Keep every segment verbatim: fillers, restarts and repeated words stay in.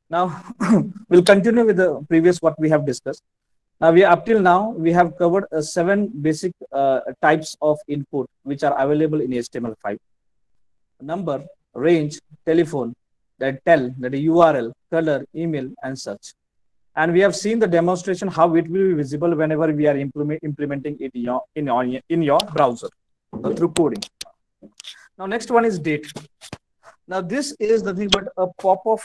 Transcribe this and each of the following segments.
Now we'll continue with the previous what we have discussed. Now we up till now we have covered uh, seven basic uh, types of input which are available in H T M L five: number, range, telephone, that tell, that is U R L, color, email, and such. And we have seen the demonstration how it will be visible whenever we are implement, implementing it in your in your, in your browser uh, through coding. Now next one is date. Now this is nothing but a pop-up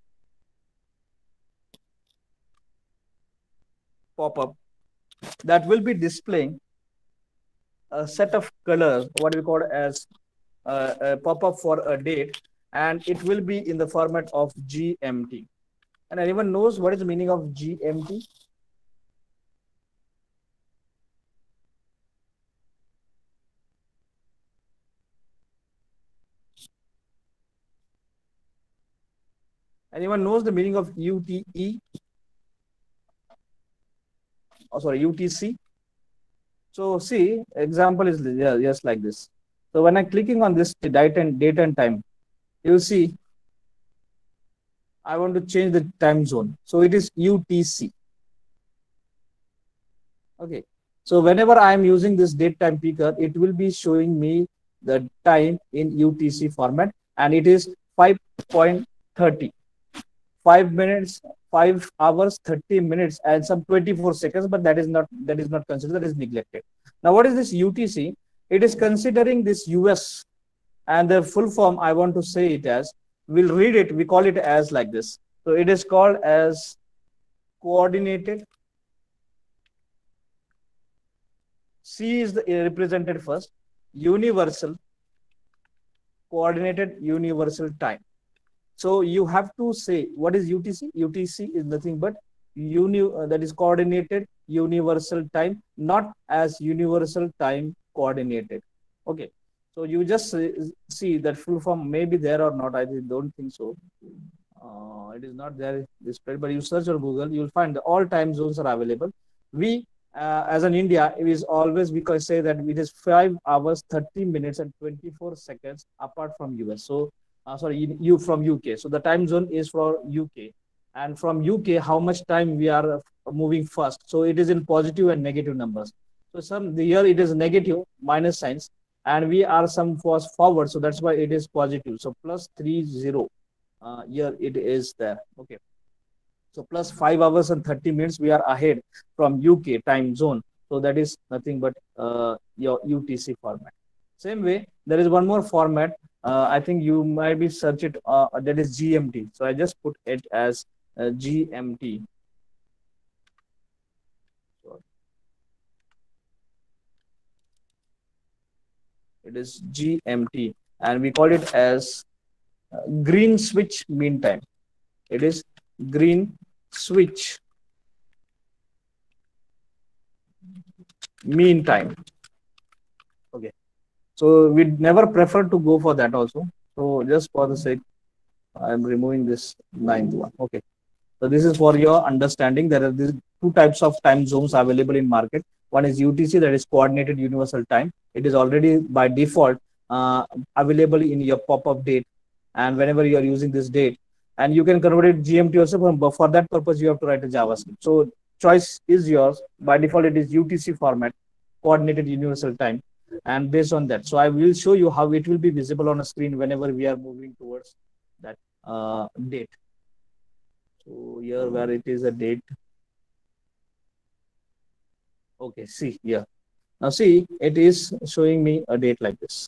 pop-up that will be displaying a set of colors, what we call as uh, a pop-up for a date, and it will be in the format of G M T. And anyone knows what is the meaning of G M T? Anyone knows the meaning of U T E? Oh, sorry, U T C. So see, example is just like this. So when I'm clicking on this date and date and time, you'll see I want to change the time zone. So it is U T C. Okay. So whenever I am using this date time picker, it will be showing me the time in U T C format, and it is five point three zero. five minutes, five hours, thirty minutes, and some twenty-four seconds, but that is not that is not considered, that is neglected. Now, what is this U T C? It is considering this U S, and the full form I want to say it as, we'll read it, we call it as like this. So it is called as coordinated. C is the, uh, represented first, universal, coordinated universal time. So you have to say what is U T C? U T C is nothing but uni uh, that is coordinated universal time, not as universal time coordinated. Okay. So you just see that full form may be there or not. I don't think so. Uh, it is not there displayed, but you search on Google, you'll find that all time zones are available. We, uh, as an India, it is always, we can say that it is five hours, thirty minutes, and twenty-four seconds apart from U S. So, uh, sorry, you from U K. So the time zone is for U K, and from U K, how much time we are moving first. So it is in positive and negative numbers. So some the year it is negative minus signs, and we are some forward. So that's why it is positive. So plus three zero. Uh, here it is there. Okay. So plus five hours and thirty minutes we are ahead from U K time zone. So that is nothing but uh, your U T C format. Same way, there is one more format. Uh, I think you might be search it. Uh, that is G M T. So I just put it as uh, G M T. It is G M T, and we call it as uh, green switch mean time. It is green switch mean time. Okay. So we never prefer to go for that also. So just for the sake, I'm removing this ninth one. Okay. So this is for your understanding. There are these two types of time zones available in market. One is U T C, that is coordinated universal time. It is already by default uh, available in your pop-up date, and whenever you are using this date, and you can convert it G M T also, but for that purpose you have to write a JavaScript. So choice is yours. By default it is U T C format, coordinated universal time, and based on that, so I will show you how it will be visible on a screen whenever we are moving towards that uh, date. So here where it is a date. Okay, see here. Now see, it is showing me a date like this.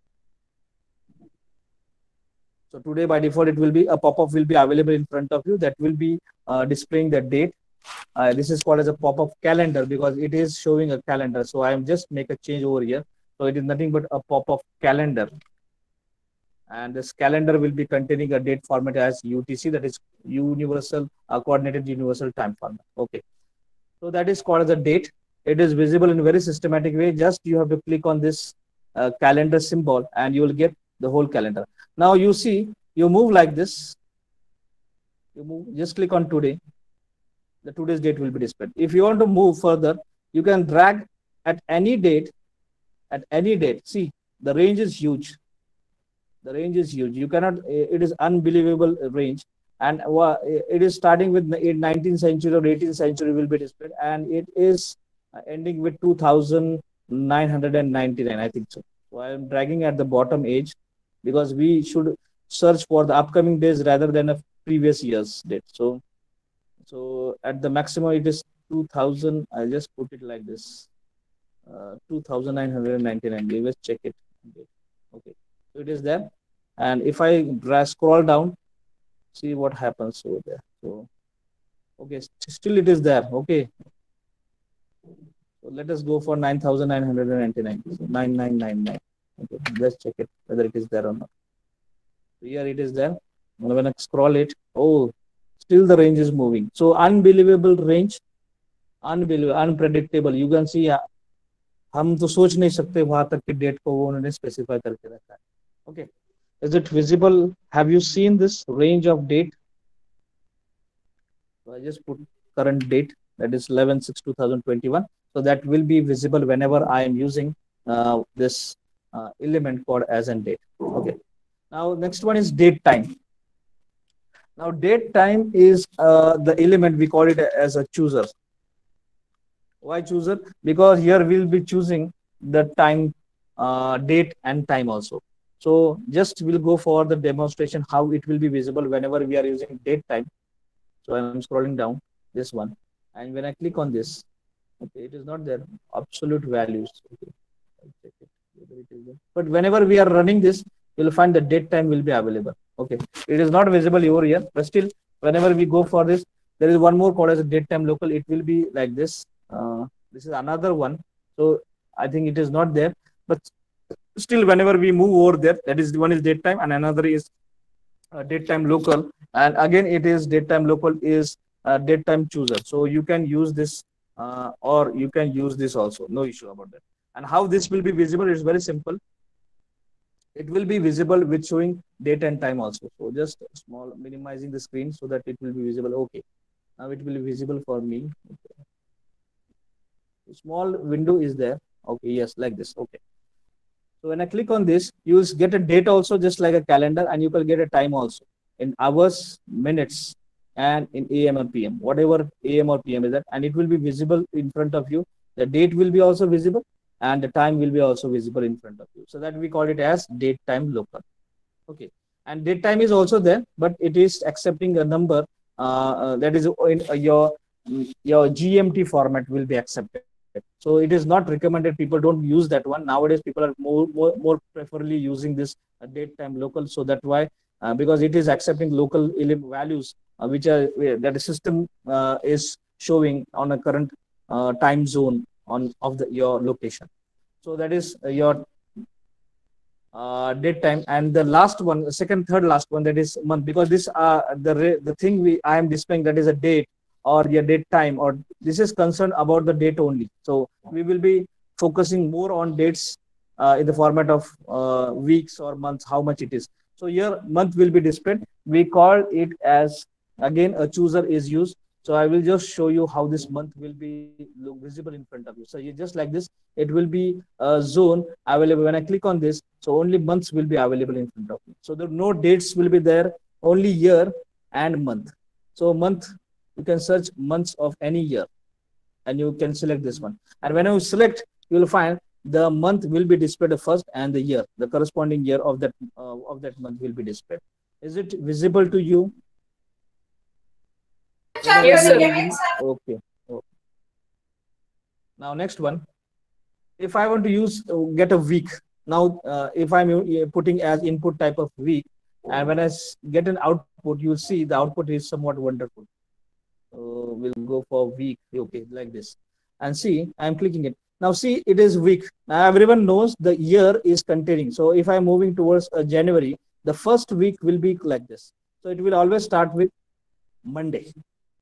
So today by default, it will be a pop-up will be available in front of you that will be uh, displaying the date. Uh, this is called as a pop-up calendar because it is showing a calendar. So I am just make a change over here. So it is nothing but a pop-up calendar. And this calendar will be containing a date format as U T C, that is universal uh, coordinated universal time format. Okay. So that is called as a date. It is visible in a very systematic way. Just you have to click on this uh, calendar symbol and you will get the whole calendar. Now you see, you move like this. You move, just click on today. The today's date will be displayed. If you want to move further, you can drag at any date, at any date. See, the range is huge. The range is huge. You cannot, it is unbelievable range. and uh, it is starting with the nineteenth century or eighteenth century will be displayed, and it is uh, ending with two thousand nine hundred ninety-nine, I think so. So I am dragging at the bottom edge because we should search for the upcoming days rather than a previous year's date. So, so at the maximum it is two thousand. I just put it like this, uh, two thousand nine hundred ninety-nine. Let's check it. Okay, so it is there. And if I scroll down, see what happens over there. So, okay, still it is there. Okay. So let us go for nine thousand nine hundred ninety-nine. So nine nine nine nine. Okay, let's check it whether it is there or not. So here it is there. When I scroll it, oh, still the range is moving. So unbelievable range, unbelievable, unpredictable. You can see, हम तो सोच नहीं सकते वहां तक की date को वो उन्होंने स्पेसिफाई करके रखा है. Okay, is it visible? Have you seen this range of date? So I just put current date, that is eleven six two thousand twenty-one. So that will be visible whenever I am using uh, this uh, element called as and date. Okay. Now next one is date time. Now date time is uh, the element, we call it as a chooser. Why chooser? Because here we'll be choosing the time, uh, date and time also. So just we'll go for the demonstration how it will be visible whenever we are using date time. So I'm scrolling down this one, and when I click on this, okay, it is not there. Absolute values. Okay. I'll check it, whether it is there. But whenever we are running this, you'll find the date time will be available. Okay, it is not visible over here, but still, whenever we go for this, there is one more code as a date time local. It will be like this. Uh, this is another one. So I think it is not there, but still, whenever we move over there, that is one is date time, and another is uh, date time local, and again it is date time local is uh, date time chooser. So you can use this, uh, or you can use this also. No issue about that. And how this will be visible is very simple. It will be visible with showing date and time also. So just small minimizing the screen so that it will be visible. Okay, now it will be visible for me. Okay. Small window is there. Okay, yes, like this. Okay. So when I click on this, you will get a date also, just like a calendar, and you can get a time also in hours, minutes, and in A M or P M, whatever A M or P M is that, and it will be visible in front of you. The date will be also visible, and the time will be also visible in front of you. So that we call it as date time local. Okay, and date time is also there, but it is accepting a number uh, uh, that is in uh, your your G M T format will be accepted. So it is not recommended. People don't use that one nowadays. People are more more, more preferably using this uh, date time local. So that's why uh, because it is accepting local values uh, which are that the system uh, is showing on a current uh, time zone on of the your location. So that is uh, your uh, date time. And the last one, the second, third, last one, that is month, because this uh the the thing we I am displaying, that is a date or your date time, or this is concerned about the date only. So we will be focusing more on dates uh, in the format of uh, weeks or months, how much it is. So here month will be displayed. We call it as, again, a chooser is used. So I will just show you how this month will be look visible in front of you. So you just like this, it will be a zone available. When I click on this, so only months will be available in front of me. So there no dates will be there, only year and month. So month, you can search months of any year and you can select this one. And when you select, you will find the month will be displayed first, and the year, the corresponding year of that uh, of that month will be displayed. Is it visible to you? Yes, sir. Okay. Okay. Now next one. If I want to use uh, get a week, now uh, if I'm uh, putting as input type of week, and when I get an output, you'll see the output is somewhat wonderful. Uh, we'll go for week. Okay, like this, and see, I'm clicking it. Now see, it is week. Now everyone knows the year is containing. So if I'm moving towards uh, January, the first week will be like this. So it will always start with Monday.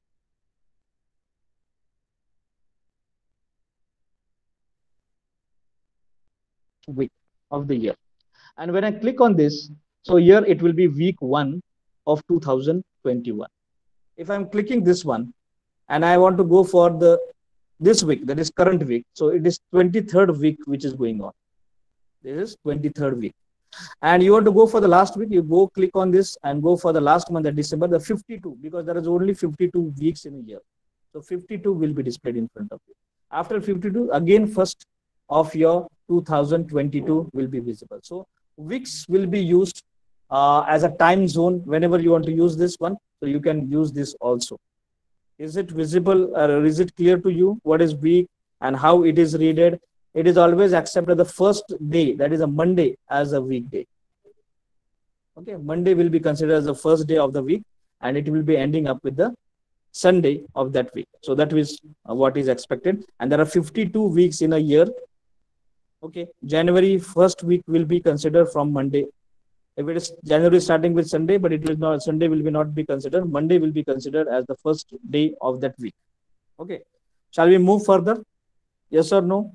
Week of the year. And when I click on this, so here it will be week one of two thousand twenty-one. If I'm clicking this one and I want to go for the this week, that is current week, so it is twenty-third week which is going on. This is twenty-third week. And you want to go for the last week, you go click on this and go for the last month of December, the fifty-two, because there is only fifty-two weeks in a year. So fifty-two will be displayed in front of you. After fifty-two, again, first of your two thousand twenty-two will be visible. So weeks will be used uh, as a time zone whenever you want to use this one. So you can use this also. Is it visible or is it clear to you what is week and how it is readed? It is always accepted the first day, that is a Monday, as a weekday. Okay, Monday will be considered as the first day of the week, and it will be ending up with the Sunday of that week. So that is what is expected. And there are fifty-two weeks in a year. Okay, January first week will be considered from Monday. If it is January starting with Sunday, but it will not, Sunday will be not be considered. Monday will be considered as the first day of that week. Okay, shall we move further? Yes or no?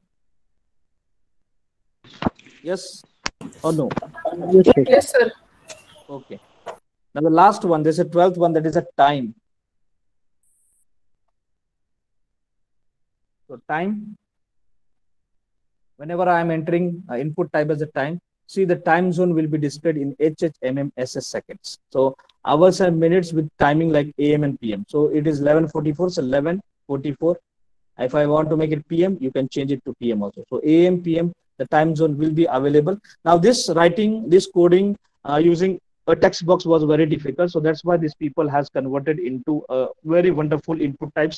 Yes or no? Yes, sir. Okay. Now the last one, there's a twelfth one, that is a time. So time, whenever I am entering uh, input type as a time, see the time zone will be displayed in H H, M M, S S seconds. So hours and minutes with timing like A M and P M. So it is eleven forty-four, so eleven forty-four. If I want to make it P M, you can change it to P M also. So A M, P M, the time zone will be available. Now this writing, this coding uh, using a text box was very difficult. So that's why these people has converted into a very wonderful input types.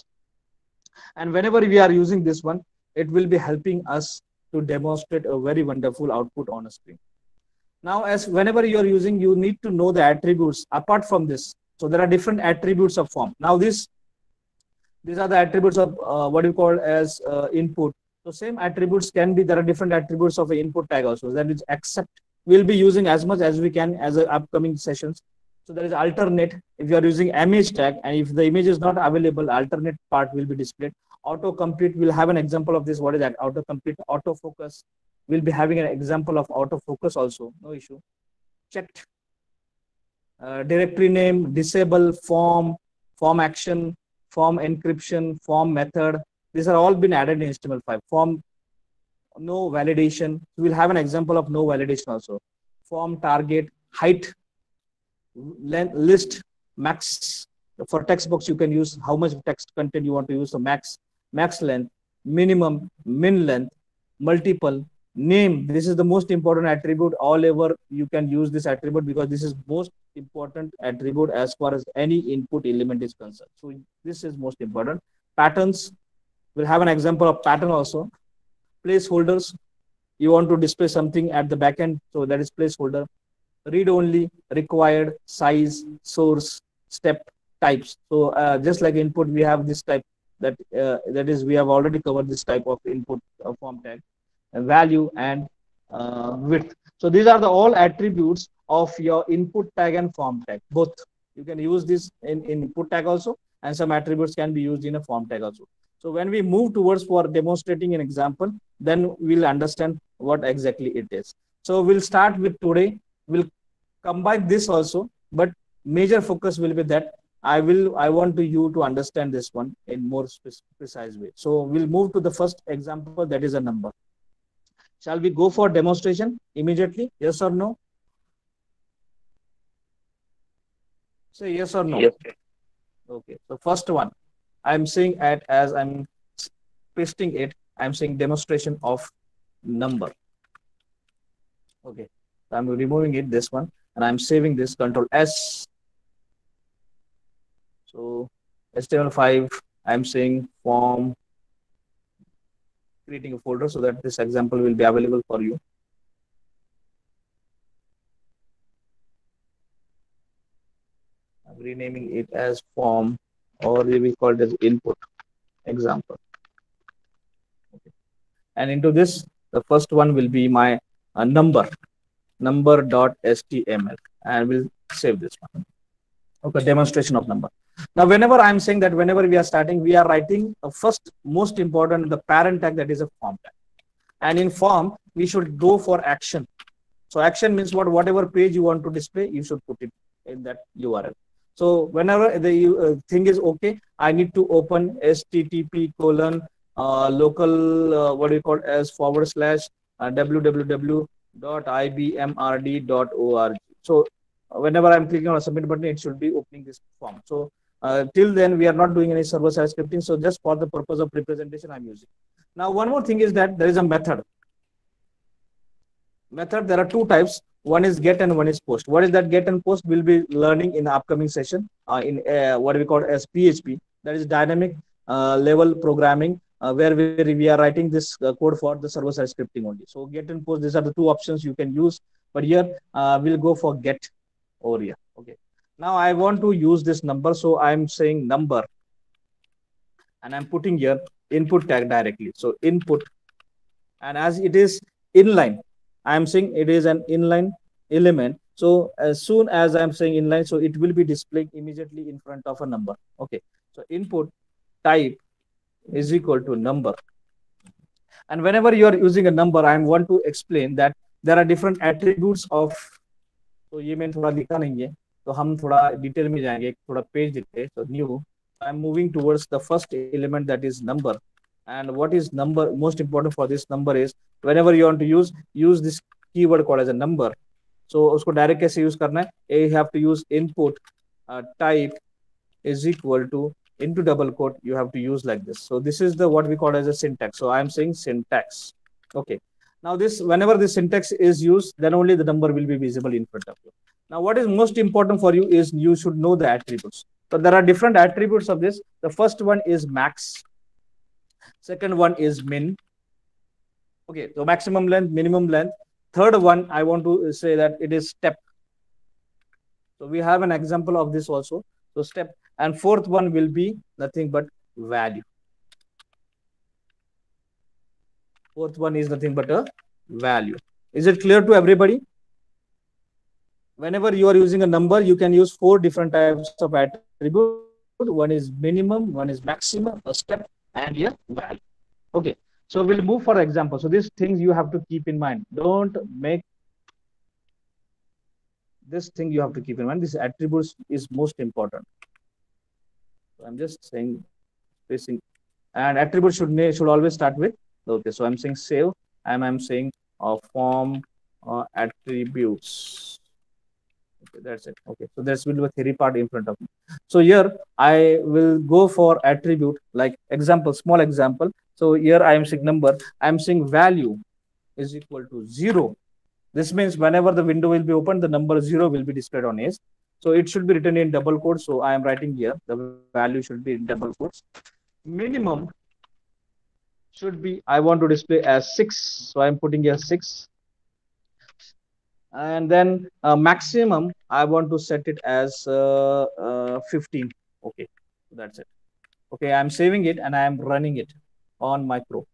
And whenever we are using this one, it will be helping us to demonstrate a very wonderful output on a screen. Now, as whenever you are using, you need to know the attributes apart from this. So there are different attributes of form. Now this, these are the attributes of uh, what you call as uh, input. So same attributes can be, there are different attributes of an input tag also. That is accept. We'll be using as much as we can as a upcoming sessions. So there is alternate. If you are using image tag and if the image is not available, alternate part will be displayed. Autocomplete, we'll have an example of this. What is that? Autocomplete, autofocus. We'll be having an example of autofocus also. No issue. Checked. Uh, directory name, disable, form, form action, form encryption, form method. These are all been added in H T M L five. Form, no validation. We'll have an example of no validation also. Form target, height, length, list, max. For text box, you can use how much text content you want to use. So max, max length, minimum, min length, multiple, name. This is the most important attribute all over. You can use this attribute because this is most important attribute as far as any input element is concerned. So this is most important. Patterns, we'll have an example of pattern also. Placeholders, you want to display something at the back end, so that is placeholder. Read only, required, size, source, step, types. So uh, just like input, we have this type, that uh, that is, we have already covered this type of input uh, form tag, uh, value and uh, width. So these are the all attributes of your input tag and form tag. Both you can use this in, in input tag also, and some attributes can be used in a form tag also. So when we move towards for demonstrating an example, then we'll understand what exactly it is. So we'll start with today. We'll combine this also, but major focus will be that I will I want to you to understand this one in more precise way. So we'll move to the first example, that is a number. Shall we go for demonstration immediately? Yes or no? Say yes or no. Yes. Okay. So first one, I'm saying it as I'm pasting it. I'm saying demonstration of number. Okay. So I'm removing it, this one, and I'm saving this, Control S. So H T M L five, I'm saying form, creating a folder so that this example will be available for you. I'm renaming it as form, or we call it as input example. Okay. And into this, the first one will be my uh, number, number.html, and we'll save this one. Okay, demonstration of number. Now, whenever I'm saying that whenever we are starting, we are writing a first most important, the parent tag, that is a form tag. And in form, we should go for action. So action means what? Whatever page you want to display, you should put it in that U R L. So whenever the uh, thing is okay, I need to open H T T P colon uh, local uh, what do you call as forward slash uh, www dot ibmrd dot org. So whenever I'm clicking on a submit button, it should be opening this form. So uh, till then, we are not doing any server-side scripting. So just for the purpose of representation, I'm using. Now, one more thing is that there is a method. Method, there are two types. One is get and one is post. What is that get and post? We'll be learning in the upcoming session uh, in uh, what we call as P H P. That is dynamic uh, level programming, uh, where we, we are writing this uh, code for the server-side scripting only. So get and post, these are the two options you can use. But here uh, we'll go for get over here. Okay. Now I want to use this number. So I'm saying number and I'm putting here input tag directly. So input, and as it is inline, I am saying it is an inline element. So as soon as I'm saying inline, so it will be displaying immediately in front of a number. Okay. So input type is equal to number. And whenever you are using a number, I want to explain that there are different attributes of. तो ये मैंने थोड़ा लिखा नहीं है, तो हम थोड़ा डिटेल में जाएंगे, थोड़ा पेज लिखते हैं. So new, I am moving towards the first element, that is number. And what is number? Most important for this number is whenever you want to use use this keyword called as a number. So उसको direct कैसे use करना है? You have to use input uh, type is equal to into double quote. You have to use like this. So this is the what we call as a syntax. So I am saying syntax. Okay. Now this, whenever this syntax is used, then only the number will be visible in front of you. Now what is most important for you is you should know the attributes. So there are different attributes of this. The first one is max. Second one is min. Okay, so maximum length, minimum length. Third one, I want to say that it is step. So we have an example of this also. So step. And fourth one will be nothing but value. Fourth one is nothing but a value. Is it clear to everybody? Whenever you are using a number, you can use four different types of attribute. One is minimum, one is maximum, a step, and a value. Okay. So we'll move for example. So these things you have to keep in mind. Don't make this thing you have to keep in mind. This attributes is most important. So I'm just saying spacing, and attributes should should always start with. Okay, so I'm saying save, and I'm saying uh, form uh, attributes. Okay, that's it. Okay, so there's will be a theory part in front of me. So here I will go for attribute like example, small example. So here I am saying number, I am saying value is equal to zero. This means whenever the window will be opened, the number zero will be displayed on edge. So it should be written in double quotes. So I am writing here, the value should be in double quotes. Minimum should be, I want to display as six. So I'm putting here six. And then uh, maximum, I want to set it as uh, uh, fifteen. Okay, so that's it. Okay, I'm saving it and I am running it on my Pro.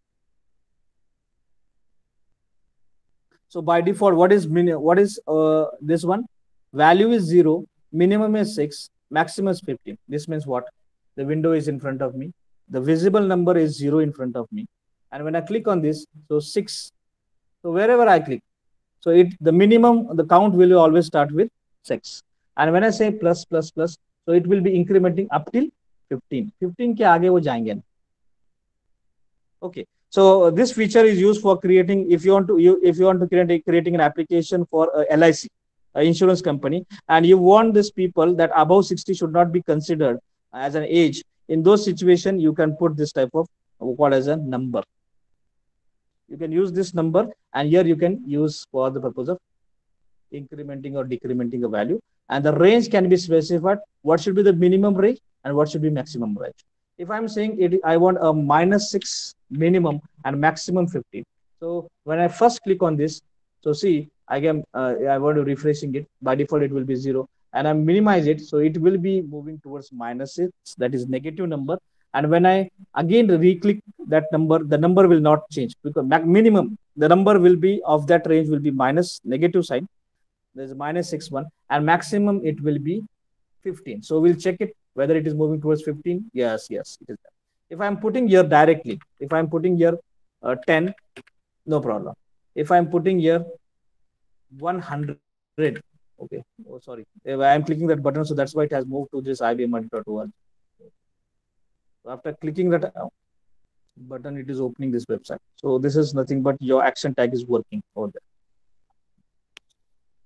So by default, what is min what is uh, this one? Value is zero, minimum is six, maximum is fifteen. This means what? The window is in front of me. The visible number is zero in front of me. And when I click on this, so six. So wherever I click, so it the minimum, the count will always start with six. And when I say plus plus plus, so it will be incrementing up till fifteen. fifteen के आगे वो जाएंगे. Okay. So this feature is used for creating, if you want to you if you want to create creating an application for a L I C, a insurance company, and you want these people that above sixty should not be considered as an age. In those situations, you can put this type of what as a number. You can use this number, and here you can use for the purpose of incrementing or decrementing a value. And the range can be specified. What should be the minimum range and what should be maximum range? If I'm saying it, I want a minus six minimum and maximum fifteen. So when I first click on this, so see, I can uh, I want to refreshing it. By default, it will be zero, and I minimize it, so it will be moving towards minus six. That is negative number. And when I again re-click that number, the number will not change because minimum, the number will be of that range will be minus negative sign. There's a minus six one, and maximum it will be fifteen. So we'll check it whether it is moving towards fifteen. Yes, yes, it is that. If I'm putting here directly, if I'm putting here uh, ten, no problem. If I'm putting here one hundred, okay. Oh, sorry. If I'm clicking that button, so that's why it has moved to this I B M dot org. After clicking that button, it is opening this website. So this is nothing but your action tag is working over there.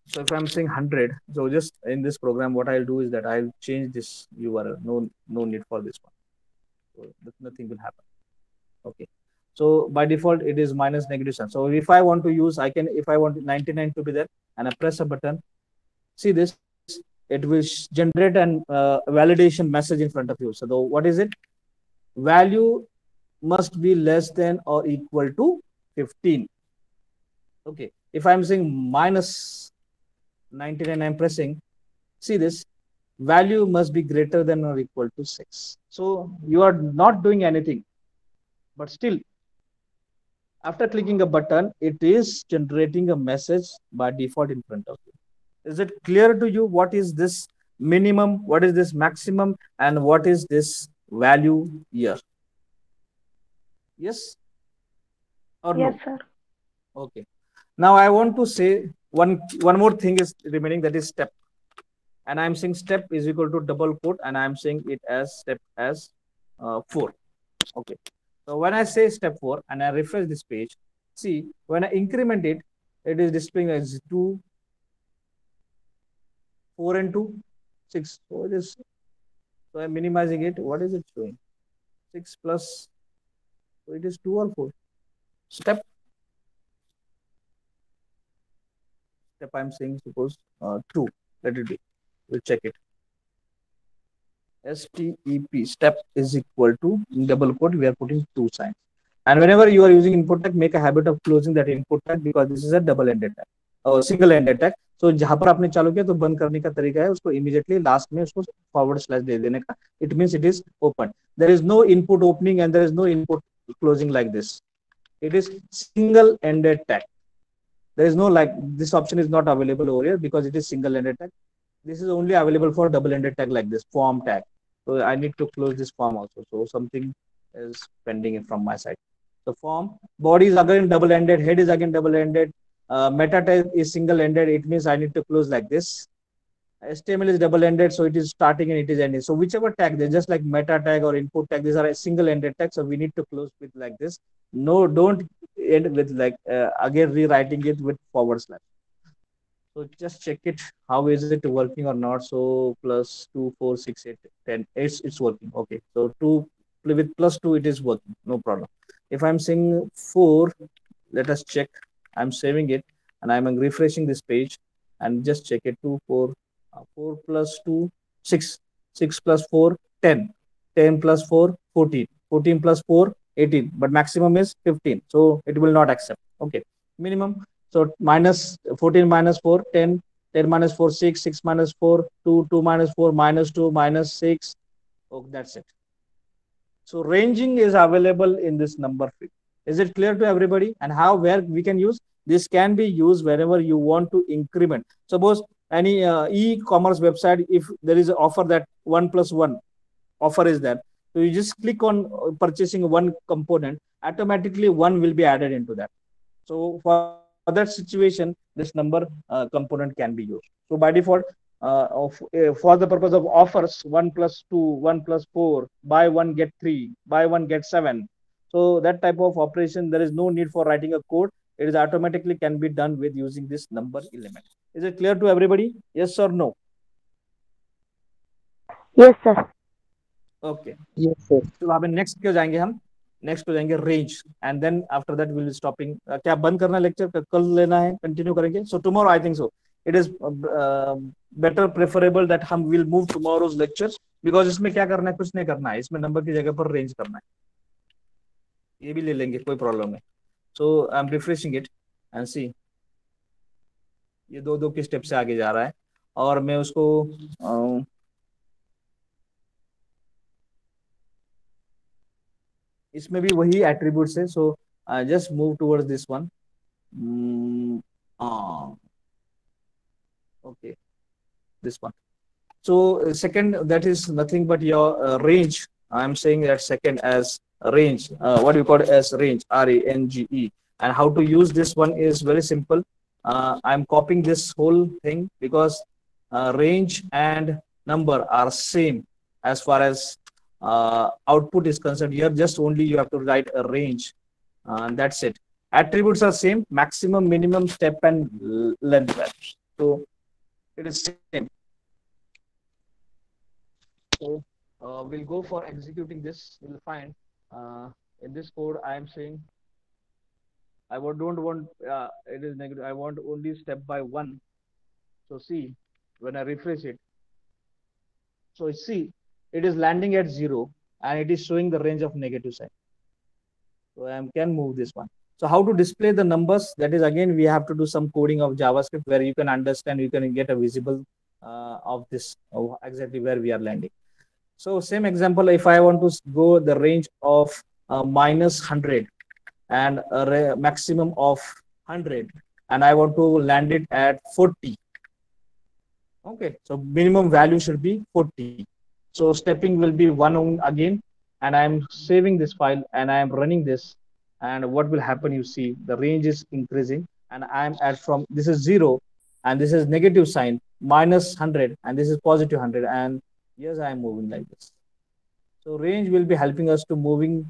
So if I'm saying one hundred, so just in this program, what I'll do is that I'll change this U R L. No, no need for this one. So nothing will happen. Okay. So by default, it is minus negative sign. So if I want to use, I can, if I want ninety-nine to be there and I press a button, see this, it will generate an uh, validation message in front of you. So the, what is it? Value must be less than or equal to fifteen. Okay. If I'm saying minus ninety-nine, I'm pressing, see this, value must be greater than or equal to six. So you are not doing anything, but still, after clicking a button, it is generating a message by default in front of you. Is it clear to you what is this minimum, what is this maximum, and what is this value here? Yes or Yes, no? sir. Okay. Now I want to say one one more thing is remaining, that is step. And I'm saying step is equal to double quote, and I'm saying it as step as uh, four. Okay. So when I say step four and I refresh this page, see, when I increment it, it is displaying as two, four and two, six. So it is, so I'm minimizing it. What is it showing? six plus, so it is two or four. Step, step I'm saying, suppose uh, two, let it be. We'll check it. S T E P, step is equal to, in double quote, we are putting two signs. And whenever you are using input tag, make a habit of closing that input tag, because this is a double ended tag or single ended tag. So जहां पर आपने चालू किया तो बंद करने का तरीका है उसको immediately last में उसको forward slash दे देने का. It means it is open. There is no input opening and there is no input closing like this. It is single ended tag. There is no, like, this option is not available over here because it is single ended tag. This is only available for double ended tag like this form tag. So I need to close this form also. So something is pending from my side. So form body is again double ended, head is again double ended, uh, meta tag is single ended. It means I need to close like this. H T M L is double ended, so it is starting and it is ending. So whichever tag, they just like meta tag or input tag, these are a single ended tag. So we need to close with like this. No, don't end with like uh, again rewriting it with forward slash. So just check it. How is it working or not? So plus two, four, six, eight, ten. It's it's working. Okay. So two with plus two, it is working. No problem. If I'm saying four, let us check. I'm saving it and I'm refreshing this page and just check it. Two, four, uh, four plus two, six. Six plus four, ten. Ten plus four, fourteen. Fourteen plus four, eighteen. But maximum is fifteen. So it will not accept. Okay. Minimum. So minus fourteen minus four, ten, ten minus four, six, six minus four, two, two minus four, minus two, minus six. Oh, that's it. So ranging is available in this number field. Is it clear to everybody? And how, where we can use? This can be used whenever you want to increment. Suppose any uh, e-commerce website, if there is an offer that one plus one offer is there. So you just click on purchasing one component, automatically one will be added into that. So for that situation, this number uh, component can be used. So by default, uh, of, uh, for the purpose of offers, one plus two, one plus four, buy one get three, buy one get seven. So that type of operation, there is no need for writing a code. It is automatically can be done with using this number element. Is it clear to everybody? Yes or no? Yes, sir. Okay. Yes, sir. तो अब next क्यों जाएंगे हम? Next हो जाएंगे range and then after that will be stopping. क्या बंद करना लेक्चर? कल लेना है, कंटिन्यू करेंगे. So tomorrow I think so it is better preferable that हम will move tomorrow's lectures, because इसमें क्या करना है? कुछ नहीं करना है. इसमें नंबर की जगह पर रेंज करना है. ये भी ले लेंगे, कोई प्रॉब्लम नहीं. So I am refreshing it and see, ये दो दो के स्टेप से आगे जा रहा है और मैं उसको uh, इसमें भी वही एट्रीब्यूट्स है. So just move towards this one. Okay, this one. So uh, second, that is nothing but your uh, range. I'm saying that second as range. Uh, what do you call it as range? R A N G E. And how to use this one is very simple. Uh, I'm copying this whole thing because uh, range and number are same as far as uh, output is concerned. Here, just only you have to write a range, uh, and that's it. Attributes are same: maximum, minimum, step, and length values. So it is same. So uh, we'll go for executing this. We'll find uh, in this code I am saying I would- don't want uh, it is negative. I want only step by one. So see, when I refresh it, so see, it is landing at zero and it is showing the range of negative sign. So I can move this one. So how to display the numbers? That is again we have to do some coding of JavaScript where you can understand, you can get a visible uh, of this of exactly where we are landing. So same example, if I want to go the range of uh, minus one hundred and a maximum of one hundred, and I want to land it at forty. Okay, so minimum value should be forty. So stepping will be one again, and I'm saving this file and I am running this. And what will happen? You see, the range is increasing, and I'm at from this is zero, and this is negative sign minus one hundred, and this is positive one hundred, and yes, I am moving like this. So range will be helping us to moving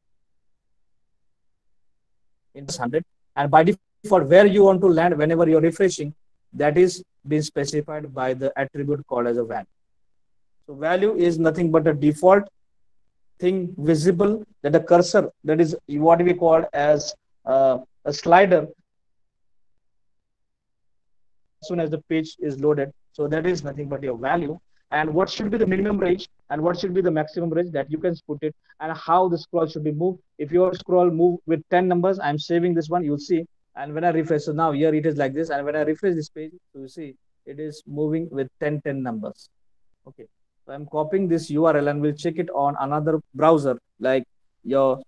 in one hundred, and by default, where you want to land whenever you're refreshing, that is being specified by the attribute called as a value. So value is nothing but a default thing visible that the cursor, that is what we call as uh, a slider, as soon as the page is loaded. So that is nothing but your value. And what should be the minimum range and what should be the maximum range that you can put it, and how the scroll should be moved. If your scroll move with ten numbers, I'm saving this one, you'll see. And when I refresh, so now here it is like this. And when I refresh this page, so you see it is moving with ten, ten numbers. Okay. So I'm copying this U R L and we'll check it on another browser like your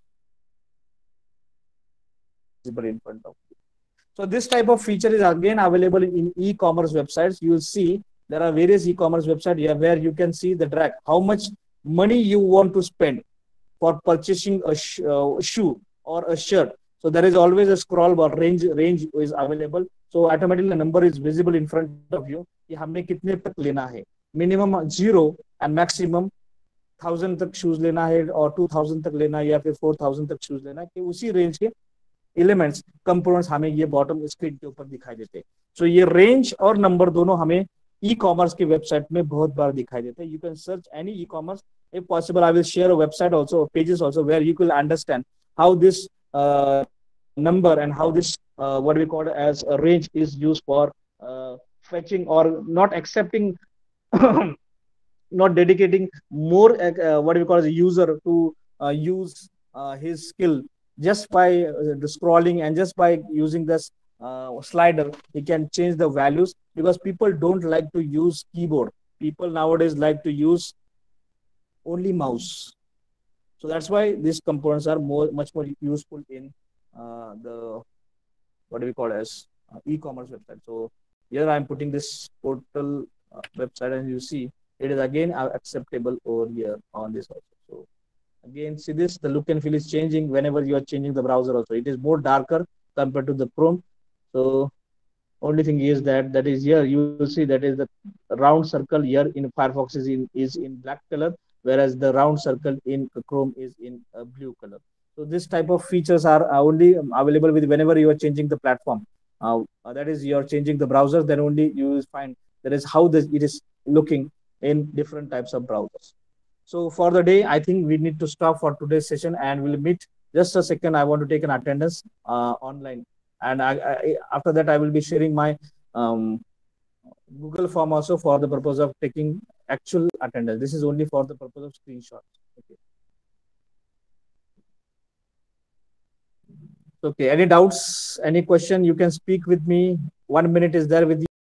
in front of you. So this type of feature is again available in e-commerce websites. You will see there are various e-commerce websites where you can see the drag, how much money you want to spend for purchasing a sh uh, shoe or a shirt. So there is always a scroll bar, range range is available. So automatically the number is visible in front of you. कि हमें कितने तक लेना है, minimum zero and maximum thousand तक shoes लेना है और two thousand तक लेना है या फिर four thousand तक shoes लेना है, कि उसी range के एलिमेंट्स कंपोनेंट्स हमें ये बॉटम स्क्रीन के ऊपर दिखाई देते हैं. सो so ये रेंज और नंबर दोनों हमें ई कॉमर्स की वेबसाइट में बहुत बार दिखाई देते हैं. You can search any e commerce if possible. I will share a website also, pages also, where you will understand how this uh, number and how this uh, what we call as a range is used for uh, fetching or not accepting not dedicating more uh, what we call as a user to uh, use uh, his skill just by uh, scrolling, and just by using this uh, slider he can change the values, because people don't like to use keyboard. People nowadays like to use only mouse. So that's why these components are more much more useful in uh, the what do we call as uh, e-commerce website. So here I'm putting this portal uh, website, and you see it is again uh, acceptable over here on this also. So again, see this, the look and feel is changing whenever you are changing the browser also. It is more darker compared to the Chrome. So only thing is that that is here you will see that is the round circle here in Firefox is in is in black color, whereas the round circle in Chrome is in a blue color. So this type of features are only available with whenever you are changing the platform. Uh, that is, you are changing the browser, then only you will find that is how this it is looking in different types of browsers. So for the day, I think we need to stop for today's session, and we'll meet. Just a second, I want to take an attendance uh, online, and I, I, after that, I will be sharing my um, Google form also for the purpose of taking actual attendance. This is only for the purpose of screenshot. Okay. Okay. Any doubts? Any question? You can speak with me. One minute is there with you.